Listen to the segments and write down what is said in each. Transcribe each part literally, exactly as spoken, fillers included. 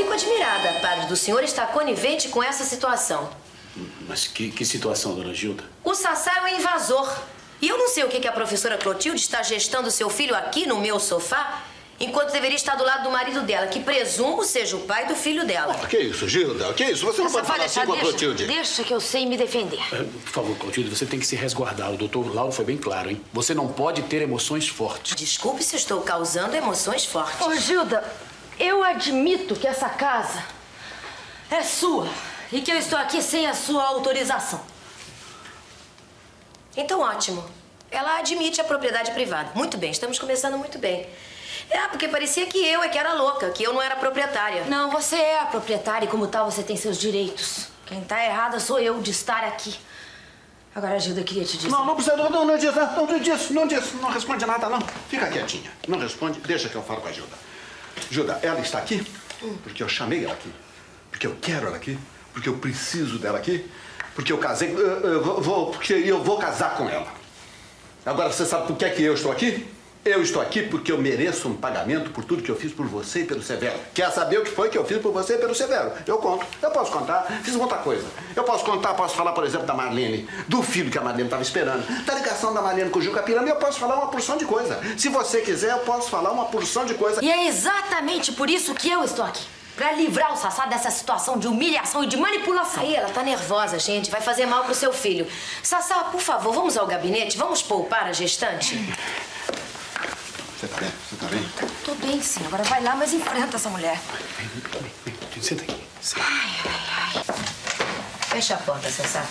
fico admirada, padre, do senhor estar conivente com essa situação. Mas que, que situação, dona Gilda? O Sassá é um invasor. E eu não sei o que, que a professora Clotilde está gestando seu filho aqui no meu sofá, enquanto deveria estar do lado do marido dela, que presumo seja o pai do filho dela. Oh, que isso, Gilda? Que isso? Você não pode falar assim com a Clotilde. Deixa que eu sei me defender. É, por favor, Clotilde, você tem que se resguardar. O doutor Lauro foi bem claro, hein? Você não pode ter emoções fortes. Desculpe se eu estou causando emoções fortes. Ô, Gilda, eu admito que essa casa é sua e que eu estou aqui sem a sua autorização. Então, ótimo. Ela admite a propriedade privada. Muito bem, estamos começando muito bem. É, porque parecia que eu é que era louca, que eu não era proprietária. Não, você é a proprietária e como tal você tem seus direitos. Quem tá errada sou eu de estar aqui. Agora, Gilda, eu queria te dizer... Não, não precisa, não, não, não diz, não, não diz, não diz, não responde nada, não. Fica quietinha, não responde, deixa que eu falo com a Gilda. Gilda, ela está aqui porque eu chamei ela aqui, porque eu quero ela aqui, porque eu preciso dela aqui, porque eu casei, eu, eu vou, porque eu vou casar com ela. Agora, você sabe por que é que eu estou aqui? Eu estou aqui porque eu mereço um pagamento por tudo que eu fiz por você e pelo Severo. Quer saber o que foi que eu fiz por você e pelo Severo? Eu conto. Eu posso contar. Fiz muita coisa. Eu posso contar, posso falar, por exemplo, da Marlene, do filho que a Marlene estava esperando, da ligação da Marlene com o Juca Pirama, e eu posso falar uma porção de coisa. Se você quiser, eu posso falar uma porção de coisa. E é exatamente por isso que eu estou aqui. Pra livrar o Sassá dessa situação de humilhação e de manipulação. Aí, ela tá nervosa, gente. Vai fazer mal pro seu filho. Sassá, por favor, vamos ao gabinete? Vamos poupar a gestante? Você tá bem? Você tá bem? Tô bem, sim. Agora vai lá, mas enfrenta essa mulher. Vem, vem, vem, vem. Senta aqui. Senta. Ai, ai, ai. Fecha a porta, Sassá.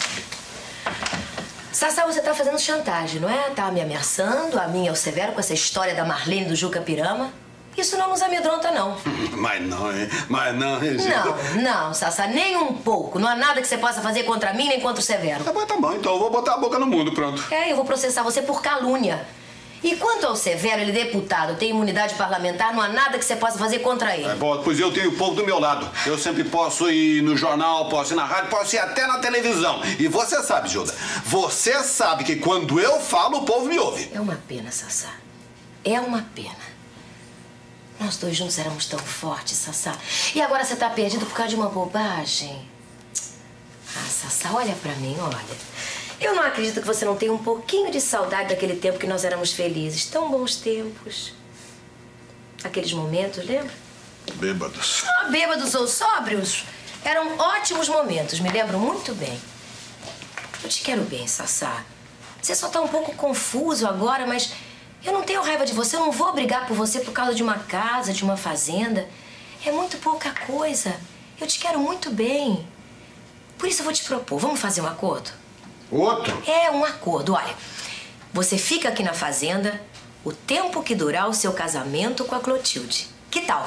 Sassá, você tá fazendo chantagem, não é? Tá me ameaçando, a mim e ao Severo, com essa história da Marlene do Juca Pirama. Isso não nos amedronta, não. Mas não, hein? Mas não, hein, Gilda? Não, não, Sassá, nem um pouco. Não há nada que você possa fazer contra mim nem contra o Severo. Tá bom, tá bom. Então eu vou botar a boca no mundo, pronto. É, eu vou processar você por calúnia. E quanto ao Severo, ele é deputado, tem imunidade parlamentar, não há nada que você possa fazer contra ele. É bom, pois eu tenho o povo do meu lado. Eu sempre posso ir no jornal, posso ir na rádio, posso ir até na televisão. E você sabe, Gilda, você sabe que quando eu falo, o povo me ouve. É uma pena, Sassá. É uma pena. Nós dois juntos éramos tão fortes, Sassá. E agora você tá perdido por causa de uma bobagem? Ah, Sassá, olha pra mim, olha. Eu não acredito que você não tenha um pouquinho de saudade daquele tempo que nós éramos felizes. Tão bons tempos. Aqueles momentos, lembra? Bêbados. Ah, bêbados ou sóbrios. Eram ótimos momentos, me lembro muito bem. Eu te quero bem, Sassá. Você só tá um pouco confuso agora, mas... eu não tenho raiva de você, eu não vou brigar por você por causa de uma casa, de uma fazenda. É muito pouca coisa. Eu te quero muito bem. Por isso eu vou te propor, vamos fazer um acordo? Outro? É, um acordo. Olha, você fica aqui na fazenda o tempo que durar o seu casamento com a Clotilde. Que tal?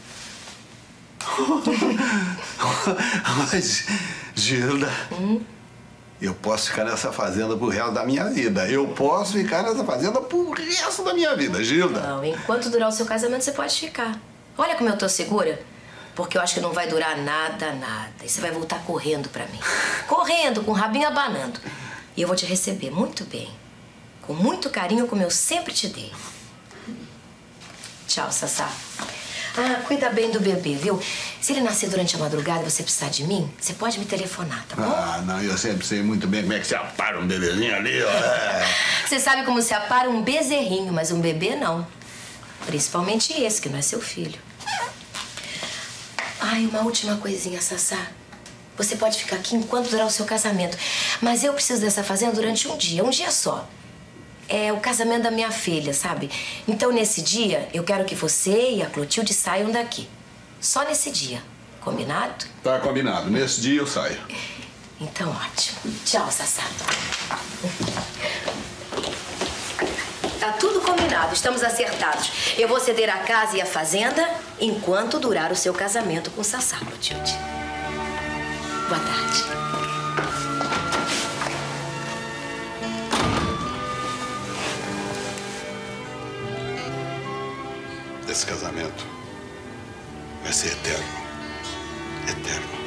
Mas, Gilda... Hum? Eu posso ficar nessa fazenda pro resto da minha vida. Eu posso ficar nessa fazenda pro resto da minha vida, Gilda. Não, enquanto durar o seu casamento, você pode ficar. Olha como eu tô segura. Porque eu acho que não vai durar nada, nada. E você vai voltar correndo pra mim. Correndo, com o rabinho abanando. E eu vou te receber muito bem. Com muito carinho, como eu sempre te dei. Tchau, Sassá. Ah, cuida bem do bebê, viu? Se ele nascer durante a madrugada e você precisar de mim, você pode me telefonar, tá bom? Ah, não, eu sempre sei muito bem como é que se apara um bebezinho ali, ó. É. Você sabe como se apara um bezerrinho, mas um bebê não. Principalmente esse, que não é seu filho. Ai, uma última coisinha, Sassá. Você pode ficar aqui enquanto durar o seu casamento. Mas eu preciso dessa fazenda durante um dia, um dia só. É o casamento da minha filha, sabe? Então, nesse dia, eu quero que você e a Clotilde saiam daqui. Só nesse dia. Combinado? Tá combinado. Nesse dia eu saio. Então, ótimo. Tchau, Sassá. Tá tudo combinado. Estamos acertados. Eu vou ceder a casa e a fazenda enquanto durar o seu casamento com Sassá, Clotilde. Boa tarde. Esse casamento vai ser eterno. Eterno.